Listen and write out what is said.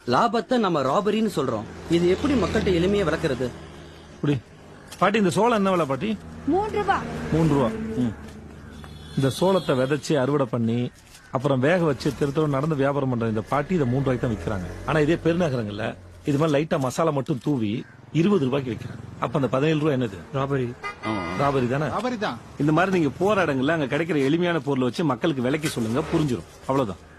லாபத்தை நம்ம ராபரின்னு சொல்றோம். இது எப்படி மக்கள்கிட்ட எளிமையா விளக்குறது? பாட்டி இந்த சோளம் என்ன விலை பாட்டி? 3 ரூபா. 3 ரூபா. இந்த சோளத்தை விதைச்சு அறுவடை பண்ணி அப்புறம் வேக வச்சு திருத்தம் நடந்து வியாபாரம் பண்ற இந்த பாட்டி இதை 3 ரூபாய்க்கு தான் விற்கிறாங்க. ஆனா இதே பெருநகரங்கள்ல இது மாதிரி லைட்டா மசாலா மட்டும் தூவி 20 ரூபாய்க்கு விற்கிறாங்க. அப்ப அந்த 17 ரூபாய் என்னது? ராபரி. ராபரி தானே? ராபரி தான். இந்த மாதிரி நீங்க போற இடங்கள்ல அங்க கிடைக்கிற எளிமையான பொருளை வச்சு மக்களுக்கு விலைக்கு சொல்லுங்க, புரிஞ்சிடும். அவ்வளவுதான்.